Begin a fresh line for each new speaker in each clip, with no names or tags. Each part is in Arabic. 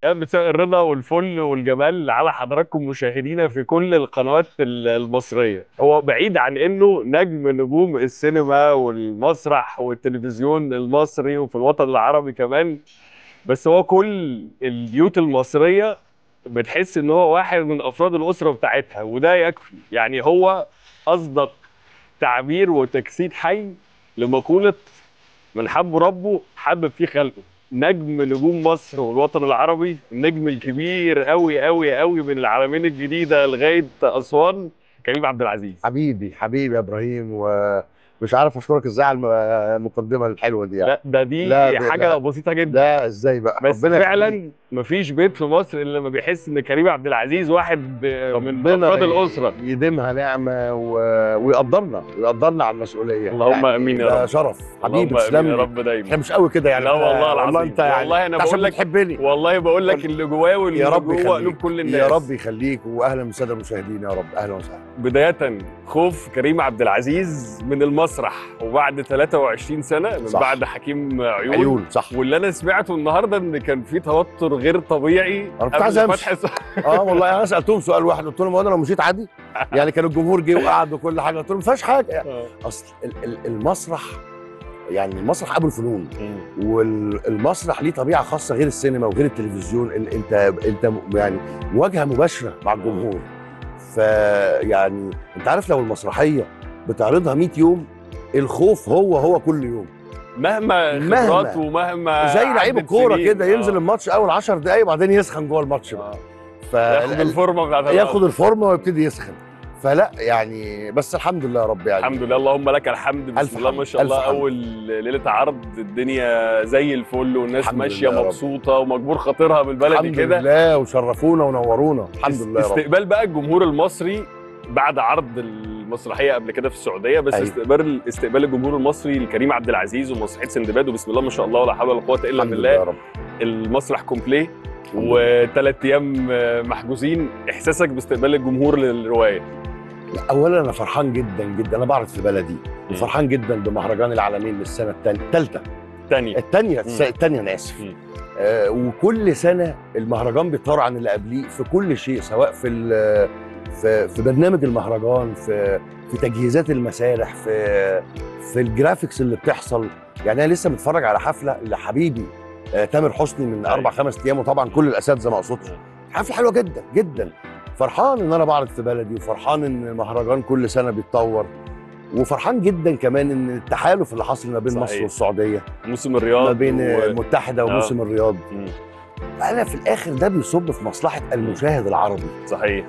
يا مساء الرضا والفل والجمال على حضراتكم مشاهدينا في كل القنوات المصرية. هو بعيد عن انه نجم نجوم السينما والمسرح والتلفزيون المصري وفي الوطن العربي كمان، بس هو كل البيوت المصرية بتحس ان هو واحد من افراد الاسرة بتاعتها، وده يكفي. يعني هو اصدق تعبير وتجسيد حي لمقولة من حب ربه حبب فيه خلقه. نجم نجوم مصر والوطن العربي، النجم الكبير قوي قوي قوي من العالمين الجديدة لغاية أسوان، كريم عبد العزيز.
حبيبي حبيبي يا ابراهيم، ومش عارف اشكرك ازاي على المقدمه الحلوه دي يعني.
لا ده دي حاجة
لا
بسيطة جدا،
لا، ازاي بقى؟
بس
ربنا يخليك.
فعلا مفيش بيت في مصر الا لما بيحس ان كريم عبد العزيز واحد من
ربنا
افراد الاسره.
يديمها نعمه ويقدرنا على المسؤوليه
اللهم امين
يعني.
يا
ده
رب.
شرف حبيبي،
اللهم امين
تسلم
يا
لي.
رب دايما.
احنا مش قوي كده يعني،
لا والله
والله
العظيم،
انت يعني
والله انا
انت عشان
بقول لك،
بتحبني.
والله بقول لك اللي جوايا
يا
واللي
رب
جوه قلوب
يخليك،
كل
يا رب
الناس.
يخليك، واهلا بالساده المشاهدين يا رب، اهلا وسهلا.
بداية، خوف كريم عبد العزيز من المسرح وبعد 23 سنة من
صح.
بعد حكيم عيون.
عيون، صح.
واللي انا سمعته النهارده ان كان في توتر غير طبيعي
انا كنت عايز
قبل
امشي.
فتح
والله انا سالتهم سؤال واحد، قلت لهم هو انا لو مشيت عادي؟ يعني كان الجمهور جه وقعد وكل حاجه، قلت لهم ما فيهاش حاجه يعني. اصل المسرح، يعني المسرح ابو الفنون، والمسرح ليه طبيعه خاصه غير السينما وغير التلفزيون. انت يعني مواجهه مباشره مع الجمهور. فيعني انت عارف لو المسرحيه بتعرضها 100 يوم، الخوف هو كل يوم.
مهما خبرات ومهما
زي لعيب
عدت
الكوره
سنين.
كده، ينزل الماتش اول 10 دقايق وبعدين يسخن جوه الماتش بقى.
ياخد الفورمه بتاعت
ياخد الفورمه ويبتدي يسخن. فلا يعني، بس الحمد لله يا رب يعني.
الحمد لله، اللهم لك الحمد. بسم الله ما شاء الله. اول ليله عرض الدنيا زي الفل والناس ماشيه مبسوطه ومجبور خاطرها بالبلدي كده.
الحمد لله، وشرفونا ونورونا الحمد لله يا رب.
استقبال بقى الجمهور المصري بعد عرض المسرحيه قبل كده في السعوديه، بس أيوة. استقبال الجمهور المصري لكريم عبد العزيز ومسرحيه سندباد، وبسم الله ما شاء الله ولا حول ولا قوه الا بالله.
يا رب.
المسرح كومبليه وثلاث ايام محجوزين. احساسك باستقبال الجمهور للروايه؟
اولا انا فرحان جدا جدا، انا بعرض في بلدي وفرحان جدا بمهرجان العالمين للسنه الثالثه. الثانيه انا اسف. وكل سنه المهرجان بيتطور عن اللي قبليه في كل شيء، سواء في برنامج المهرجان، في تجهيزات المسارح، في الجرافيكس اللي بتحصل. يعني انا لسه متفرج على حفله لحبيبي تامر حسني من 4-5 ايام، وطبعا كل الاساتذه ما اقصدش. حفله حلوه جدا جدا. فرحان ان انا بعرض في بلدي، وفرحان ان المهرجان كل سنه بيتطور، وفرحان جدا كمان ان التحالف اللي حاصل ما بين مصر والسعوديه،
موسم الرياض
ما بين المتحده وموسم الرياض. انا في الاخر ده بيصب في مصلحه المشاهد العربي.
صحيح.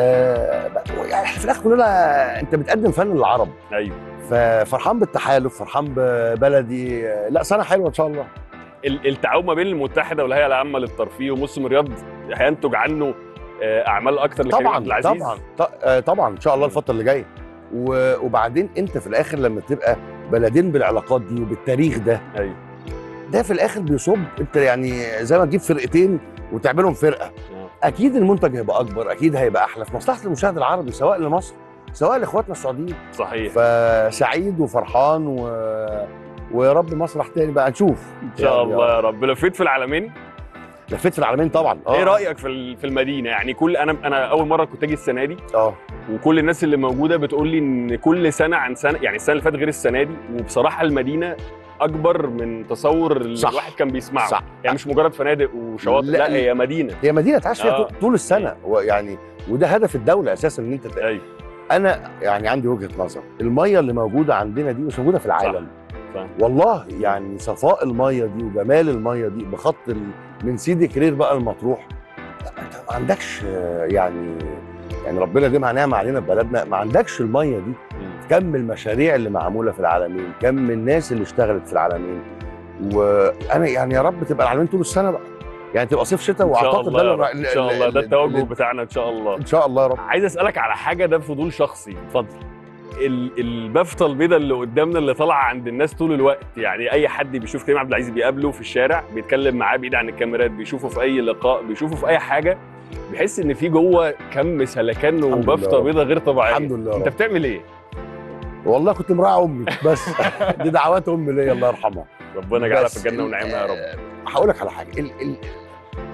يعني في الاخر كلنا انت بتقدم فن للعرب.
ايوه.
ففرحان بالتحالف، فرحان ببلدي. لا سنه حلوه ان شاء الله.
التعاون ما بين المتحده والهيئه العامه للترفيه وموسم الرياض هينتج عنه اعمال اكتر لكريم عبد العزيز.
طبعا ان شاء الله الفتره اللي جايه. وبعدين انت في الاخر لما تبقى بلدين بالعلاقات دي وبالتاريخ ده،
ايوه،
ده في الاخر بيصب. انت يعني زي ما تجيب فرقتين وتعملهم فرقه، اكيد المنتج هيبقى اكبر، اكيد هيبقى احلى في مصلحه المشاهد العربي، سواء لمصر سواء لاخواتنا السعوديين.
صحيح.
فسعيد وفرحان ويا رب مسرح تاني بقى نشوف
ان شاء الله يا رب. لفيت في العالمين؟
لفيت في العالمين طبعا.
ايه رايك في المدينه؟ يعني انا اول مره كنت اجي السنه دي. وكل الناس اللي موجوده بتقول لي ان كل سنه عن سنه، يعني السنه اللي فاتت غير السنه دي. وبصراحه المدينه اكبر من تصور الواحد كان بيسمعه. صح. يعني مش مجرد فنادق وشواطئ، لا هي مدينه،
هي مدينه تعيش فيها طول السنه. ويعني وده هدف الدوله اساسا، ان انت
ايوه.
انا يعني عندي وجهه نظر، الميه اللي موجوده عندنا دي مش موجوده في العالم.
صح.
والله يعني صفاء الميه دي وجمال الميه دي بخط من سيدي كرير بقى المطروح. انت ما عندكش يعني ربنا يديمها نعمه علينا في بلدنا، ما عندكش الميه دي. كم المشاريع اللي معموله في العالمين، كم الناس اللي اشتغلت في العالمين. وانا يعني يا رب تبقى العالمين طول السنه بقى، يعني تبقى صيف شتاء. واعتقد ده
ان شاء الله ده التوجه بتاعنا ان شاء الله.
ان شاء الله يا رب.
عايز اسالك على حاجه، ده فضول شخصي. اتفضل. البافته البيضاء اللي قدامنا اللي طالعه عند الناس طول الوقت، يعني اي حد بيشوف كريم عبد العزيز بيقابله في الشارع، بيتكلم معاه بعيد عن الكاميرات، بيشوفه في اي لقاء، بيشوفه في اي حاجه، بيحس ان في جوه كم سلكان وبافته بيضاء غير طبيعيه.
الحمد لله.
انت بتعمل ايه؟
والله كنت مراعي امي بس. دي دعوات امي ليا الله يرحمها.
ربنا يجعلها في الجنه ونعيمها يا رب.
هقول لك على حاجه،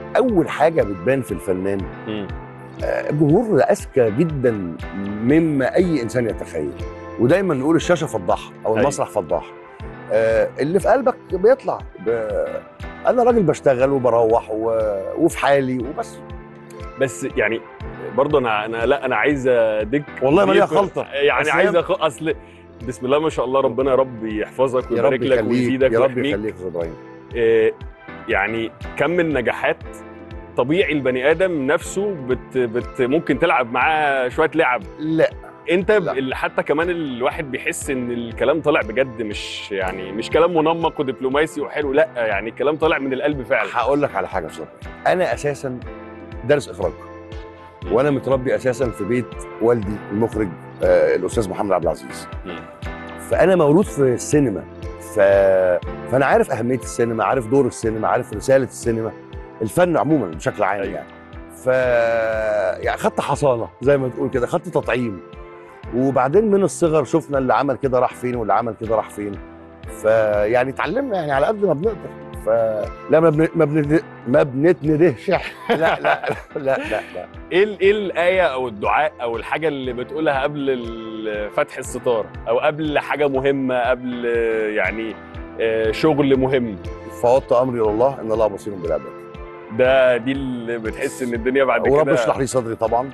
اول حاجه بتبان في الفنان الجمهور اذكى جدا مما اي انسان يتخيل، ودايما نقول الشاشه فضاحه او المسرح فضاحه. اللي في قلبك بيطلع. انا راجل بشتغل وبروح وفي حالي وبس.
بس يعني برضه انا عايز اديك
والله ما ليها خلطه
يعني عايز اصل بسم الله ما شاء الله ربنا يا رب يحفظك ويبارك لك ويزيدك
يا رب يخليك يا ابراهيم.
يعني كم من نجاحات طبيعي البني ادم نفسه ممكن تلعب معاه شويه لعب.
لا
انت اللي حتى كمان الواحد بيحس ان الكلام طالع بجد، مش كلام منمق ودبلوماسي وحلو، لا يعني الكلام طالع من القلب فعلا.
هقول لك على حاجه بصراحه، انا اساسا دارس اخراج وانا متربي اساسا في بيت والدي المخرج الاستاذ محمد عبد العزيز. فانا مولود في السينما، فانا عارف اهميه السينما، عارف دور السينما، عارف رساله السينما، الفن عموما بشكل عام. يعني يعني خدت حصانه زي ما تقول كده، خدت تطعيم. وبعدين من الصغر شفنا اللي عمل كده راح فين واللي عمل كده راح فين، فيعني اتعلمنا يعني على قد ما بنقدر. لا ما بنتندهش لا لا لا لا لا.
ايه الايه او الدعاء او الحاجه اللي بتقولها قبل فتح الستار او قبل حاجه مهمه، قبل يعني شغل مهم؟
فوضت امري لله ان الله بصير بالعباد.
دي اللي بتحس ان الدنيا بعد كده.
ورب اشرح لي صدري طبعا.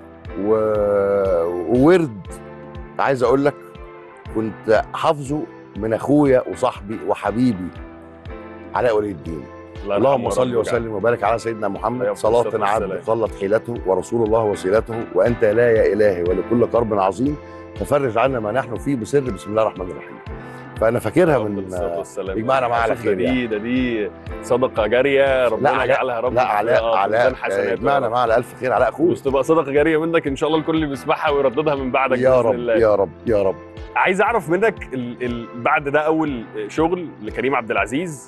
وورد عايز اقول لك كنت حافظه من اخويا وصاحبي وحبيبي علاء ولي الدين. اللهم صل وسلم وبارك على سيدنا محمد صلاة عبد قلت حيلته ورسول الله وسيلته وانت لا يا الهي ولكل كرب عظيم ففرج عنا ما نحن فيه بسر بسم الله الرحمن الرحيم. فانا فاكرها من يجمعنا معاه على خير. يعني
دي صدقه جاريه ربنا يجعلها يا رب.
لا علاء يجمعنا معاه على الف خير. علاء اخوه
وتبقى صدقه جاريه منك ان شاء الله الكل اللي بيسمعها ويرددها من بعدك
يا رب الله. يا رب يا رب.
عايز اعرف منك بعد ده اول شغل لكريم عبد العزيز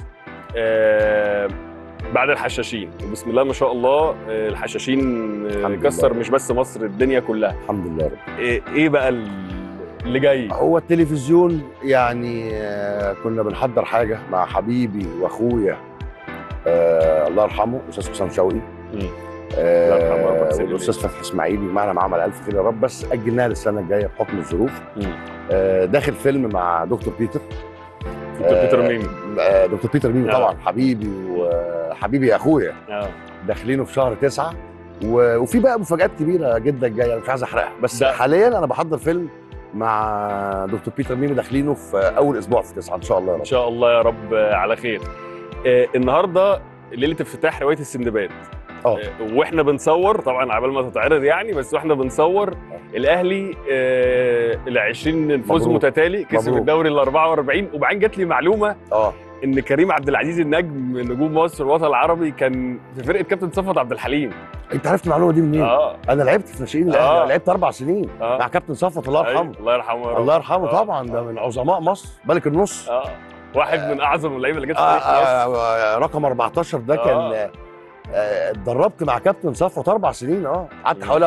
بعد الحشاشين، وبسم الله ما شاء الله الحشاشين كسر مش بس مصر، الدنيا كلها
الحمد لله رب.
ايه بقى اللي جاي؟
هو التلفزيون يعني كنا بنحضر حاجه مع حبيبي واخويا الله يرحمه الاستاذ حسام شوقي والاستاذ فتحي اسماعيل معنا معاه على الف خير يا رب، بس اجلناها للسنه الجايه بحكم الظروف. داخل فيلم مع دكتور بيتر. دكتور بيتر ميمي طبعا حبيبي وحبيبي اخويا. داخلينه في شهر 9 وفي بقى مفاجآت كبيره جدا جايه مش عايز احرقها، بس حاليا انا بحضر فيلم مع دكتور بيتر ميمي داخلينه في اول اسبوع في 9 ان شاء الله يا رب.
ان شاء الله يا رب على خير. النهارده ليله افتتاح روايه السندباد. واحنا بنصور طبعا عبال ما تتعرض يعني، بس واحنا بنصور الاهلي ال 20 فوز متتالي كسب الدوري ال 44. وبعدين جات لي معلومه ان كريم عبد العزيز النجم نجوم مصر والوطن العربي كان في فرقه كابتن صفوت عبد الحليم.
انت عرفت المعلومه دي منين؟ انا لعبت في ناشئين الاهلي، لعبت 4 سنين مع كابتن صفوت الله يرحمه.
الله يرحمه
الله يرحمه طبعا. ده من عظماء مصر، ملك النص.
واحد من اعظم اللعيبه اللي جت في مصر.
رقم 14 ده كان اتدربت مع كابتن صفوت 4 سنين. قعدت حوالي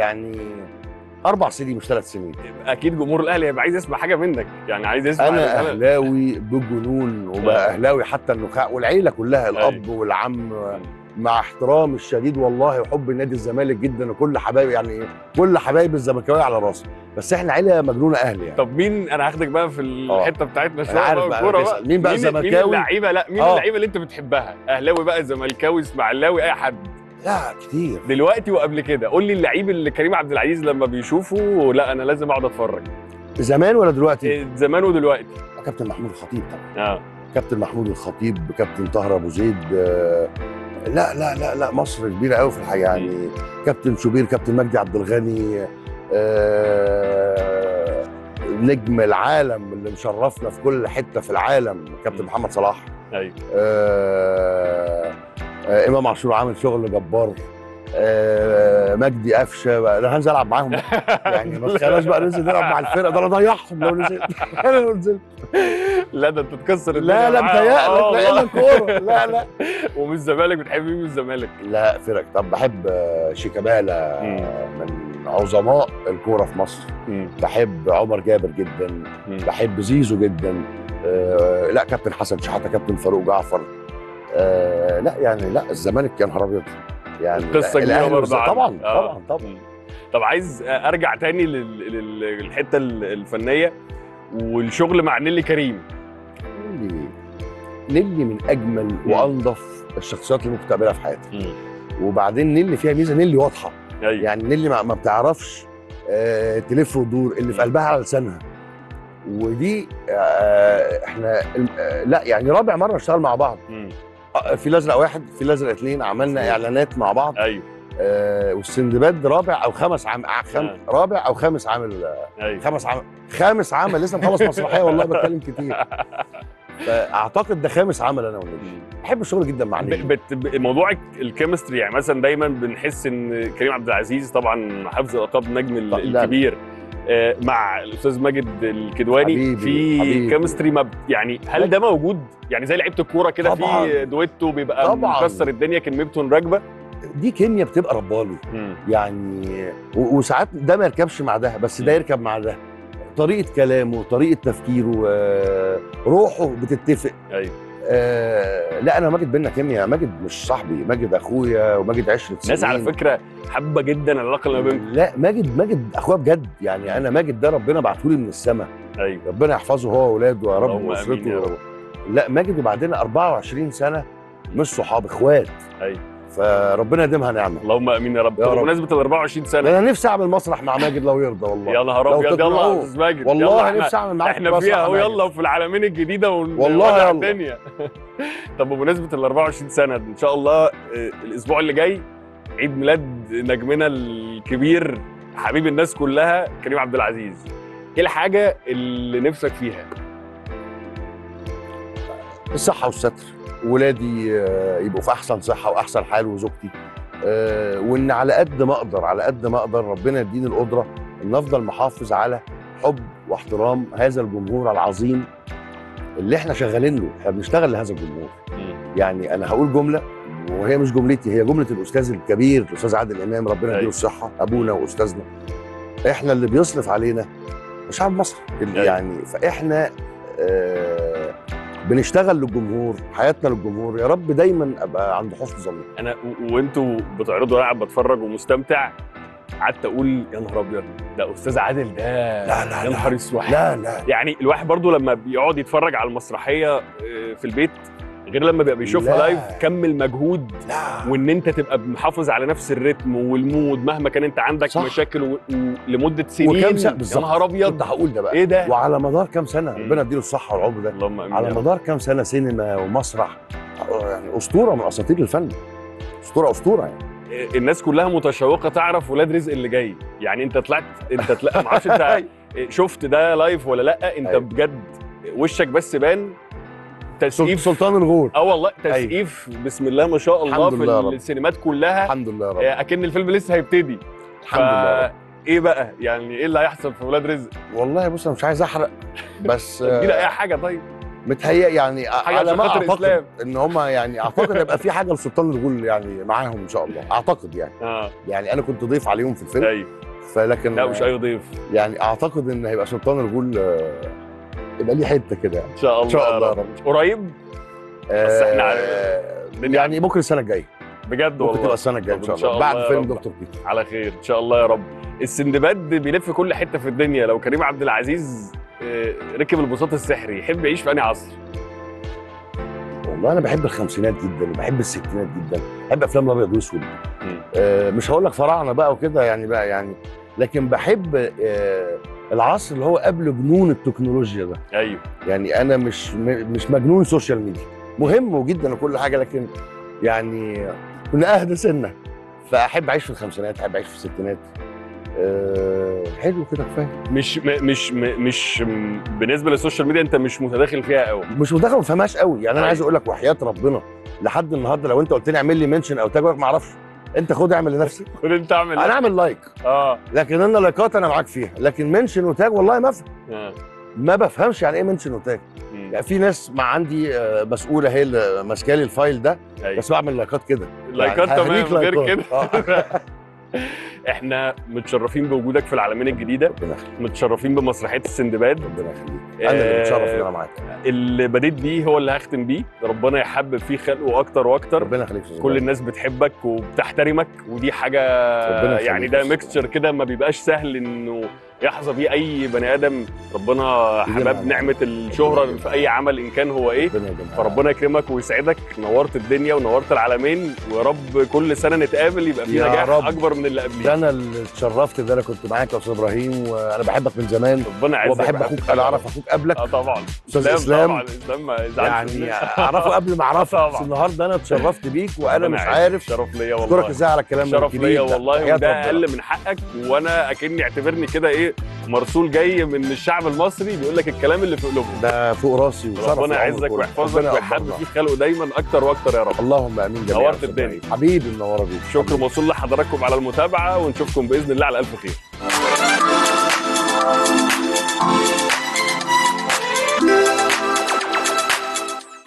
4 سنين مش 3 سنين.
اكيد جمهور الاهلي هيبقى عايز يسمع حاجه منك، يعني عايز يسمع.
انا اهلاوي بجنون وبقى اهلاوي حتى النخاع والعيله كلها، الاب والعم، مع احترامي الشديد والله وحب نادي الزمالك جدا وكل حبايبي، يعني كل حبايب الزملكاويه على راسي، بس احنا عيله مجنونه اهلي يعني.
طب مين، انا هاخدك بقى في الحته بتاعتنا شويه
بقى، مين بقى زملكاوي؟
مين اللعيبه؟ لا مين اللعيبه اللي انت بتحبها؟ اهلاوي بقى، زملكاوي، اسماعيلاوي، اي حد؟
لا كتير
دلوقتي وقبل كده. قول لي اللعيب اللي كريم عبد العزيز لما بيشوفه لا انا لازم اقعد اتفرج.
زمان ولا دلوقتي؟
زمان ودلوقتي.
كابتن محمود الخطيب طبعا. كابتن محمود الخطيب، كابتن طاهر ابو زيد. لا لا لا لا مصر كبيره قوي في الحقيقه يعني. كابتن شوبير، كابتن مجدي عبد الغني، نجم العالم اللي مشرفنا في كل حته في العالم كابتن محمد صلاح.
ايوه.
امام عاشور عامل شغل جبار. مجدي قفشه. انا هنزل العب معاهم يعني، ما تخيلوش بقى ننزل نلعب مع الفرقه ده، انا ضيعهم لو نزلت. انا لو نزلت
لا ده انت تكسر الدنيا.
لا متهيألك كوره. لا
ومن الزمالك بتحب مين من الزمالك؟
لا فرق. طب بحب شيكابالا من عظماء الكوره في مصر. بحب عمر جابر جدا. بحب زيزو جدا. لا كابتن حسن شحاته، كابتن فاروق جعفر. لا يعني لا الزمالك يا نهار ابيض يعني
قصه كبيره برضه
طبعا طبعا طبعا.
طب عايز ارجع تاني للحته الفنيه والشغل مع نيلي كريم.
نيلي من اجمل وانظف الشخصيات اللي ممكن تقابلها في حياتك. وبعدين نيلي فيها ميزه، نيلي واضحه. يعني نيلي ما بتعرفش تلف وتدور، اللي في قلبها على لسانها. ودي احنا لا يعني رابع مره نشتغل مع بعض. في الازرق 1، في الازرق 2 عملنا اعلانات مع بعض.
ايوه.
والسندباد رابع او خامس رابع او خامس عامل. أيوة. خامس عمل لسه مخلص مسرحيه والله بتكلم كتير. فاعتقد ده خامس عمل انا ونيلي. بحب الشغل جدا مع نيلي.
موضوع الكيمستري يعني مثلا دايما بنحس ان كريم عبد العزيز طبعا حافظ القاب النجم الكبير مع الاستاذ ماجد الكدواني في كيمستري يعني هل ده موجود؟ يعني زي لعيبه الكوره كده في دويتو بيبقى مكسر الدنيا كلمتهم راكبه.
دي كيمياء بتبقى ربالي يعني. وساعات ده ما يركبش مع ده، بس ده يركب مع ده. طريقه كلامه، طريقه تفكيره، روحه بتتفق.
ايوه.
لا انا ماجد بينا كيمياء. ماجد مش صاحبي، ماجد اخويا، وماجد 10 سنين.
الناس على فكره حابه جدا العلاقه اللي ما بينكم.
لا ماجد اخويا بجد يعني. انا ماجد ده ربنا بعته لي من السماء.
ايوه.
ربنا يحفظه هو واولاده يا رب واسرته. لا ماجد وبعدين 24 سنه مش صحاب، اخوات.
ايوه.
فربنا يديمها نعمه.
اللهم امين يا رب. بمناسبه ال 24 سنه
انا نفسي اعمل مسرح مع ماجد لو يرضى والله.
يا نهار ابيض. يلا يا استاذ ماجد
والله نفسي اعمل معاك
احنا فيها اهو. يلا وفي العالمين الجديده
والله
الدنيا. طب بمناسبه ال 24 سنه ان شاء الله الاسبوع اللي جاي عيد ميلاد نجمنا الكبير حبيب الناس كلها كريم عبد العزيز. ايه الحاجه اللي نفسك فيها؟
الصحه والستر. ولادي يبقوا في احسن صحه واحسن حال، وزوجتي. وان على قد ما اقدر ربنا يديني القدره ان افضل محافظ على حب واحترام هذا الجمهور العظيم اللي احنا شغالين له. احنا بنشتغل لهذا الجمهور. يعني انا هقول جمله وهي مش جملتي، هي جمله الاستاذ الكبير الاستاذ عادل امام ربنا يديله الصحه، ابونا واستاذنا. احنا اللي بيصرف علينا شعب مصر يعني. فاحنا بنشتغل للجمهور، حياتنا للجمهور. يا رب دايما ابقى عند حسن ظني.
انا وانتوا بتعرضوا انا قاعد بتفرج ومستمتع، قعدت اقول يا نهار ابيض ده استاذ عادل ده.
لا
يا نهار اسود.
لا
يعني الواحد برضو لما بيقعد يتفرج على المسرحيه في البيت غير لما بيبقى بيشوفها لايف. كم المجهود وان انت تبقى محافظ على نفس الريتم والمود مهما كان انت عندك صح. مشاكل لمده سنين.
وكم سنه بالظبط.
يا نهار ابيض.
كنت هقول ده بقى.
ايه ده؟
وعلى مدار كام سنه ربنا يديله الصحه والعمر ده.
اللهم امين.
على مدار كام سنه سينما ومسرح يعني اسطوره من اساطير الفن. اسطوره يعني.
الناس كلها متشوقه تعرف ولاد رزق اللي جاي. يعني انت طلعت ما اعرفش انت شفت ده لايف ولا لا. انت بجد وشك بس بان تسقيف
سلطان الغول.
والله تسقيف بسم الله ما شاء الله في السينمات كلها.
الحمد لله يا رب.
اكن الفيلم لسه هيبتدي.
الحمد لله.
ايه بقى يعني ايه اللي هيحصل في ولاد رزق؟
والله بص انا مش عايز احرق بس
ادينا اي حاجه. طيب
متهيأ يعني على ما اعتقد
إسلام.
ان هم يعني اعتقد هيبقى في حاجه لسلطان الغول يعني معاهم ان شاء الله. اعتقد يعني يعني انا كنت ضيف عليهم في الفيلم.
ايوه.
فلكن
لا مش اي ضيف
يعني. اعتقد ان هيبقى سلطان الغول يبقى ليه حته كده يعني.
ان شاء الله.
ان شاء الله يا رب.
قريب بس احنا
يعني ممكن السنه الجايه
بجد.
ممكن تبقى السنه الجايه ان شاء الله بعد فيلم دكتور بيتر.
على خير ان شاء الله يا رب. السندباد بيلف كل حته في الدنيا. لو كريم عبد العزيز ركب البساط السحري يحب يعيش في انهي عصر؟
والله انا بحب الخمسينات جدا وبحب الستينات جدا. بحب افلام الابيض واسود. مش هقول لك فراعنه بقى وكده يعني لكن بحب العصر اللي هو قبل جنون التكنولوجيا ده.
ايوه.
يعني انا مش مجنون سوشيال ميديا. مهم جدا وكل حاجه لكن يعني كنا اهدى سنه. فاحب اعيش في الخمسينات، احب اعيش في الستينات. حلو كده كفايه.
مش بالنسبه للسوشيال ميديا انت مش متداخل فيها قوي.
مش متداخل ما فهمهاش قوي يعني. انا عايز اقول لك وحياه ربنا لحد النهارده لو انت قلت لي اعمل لي منشن او تاج ما اعرفش. انت خد اعمل لنفسك.
خد انت اعمل.
انا اعمل لايك. لكن انا لايكات انا معاك فيها. لكن منشن وتاج والله ما افهم. ما بفهمش يعني ايه منشن وتاج. يعني في ناس مع عندي مسؤوله هي اللي ماسكه لي الفايل ده. بس بعمل لايكات كده.
لايكات يعني تمام غير كده. احنا متشرفين بوجودك في العلمين الجديده،
ربنا يخليك.
متشرفين بمسرحيه السندباد.
ربنا يخليك. انا اللي متشرف ان انا معاك.
اللي بديت بيه هو اللي هختم بيه، ربنا يحبب فيه خلقه اكتر واكتر.
ربنا يخليك.
كل الناس بتحبك وبتحترمك، ودي حاجه يعني ده ميكستشر كده ما بيبقاش سهل انه يحظى بيه اي بني ادم. ربنا حباب نعمه الشهره في اي عمل ان كان هو ايه. فربنا يكرمك ويسعدك، نورت الدنيا ونورت العالمين، ويا رب كل سنه نتقابل يبقى في نجاح اكبر من اللي قبليه.
ده انا اللي اتشرفت ان انا كنت معاك يا استاذ ابراهيم، وانا بحبك من زمان.
ربنا يعزك.
وبحب اخوك، انا اعرف اخوك قبلك.
طبعا
استاذ اسلام.
طبعا اسلام ما يزعلش
يعني اعرفه قبل ما اعرفك، بس النهارده انا اتشرفت بيك وانا مش عارف.
شرف ليا والله.
اشكرك ازاي على الكلام الكبير.
شرف ليا والله، وده اقل من حقك، وانا اكني اعتبرني كده ايه، مرسول جاي من الشعب المصري بيقول لك الكلام اللي في قلوبهم.
ده فوق راسي وشرف.
ربنا يعزك ويحفظك ويحبب فيك خلقه دايما اكتر واكتر يا رب.
اللهم امين جميعا.
نورت الدنيا
حبيبي، منوره بيك.
شكر موصول لحضراتكم على المتابعه، ونشوفكم باذن الله على الف خير.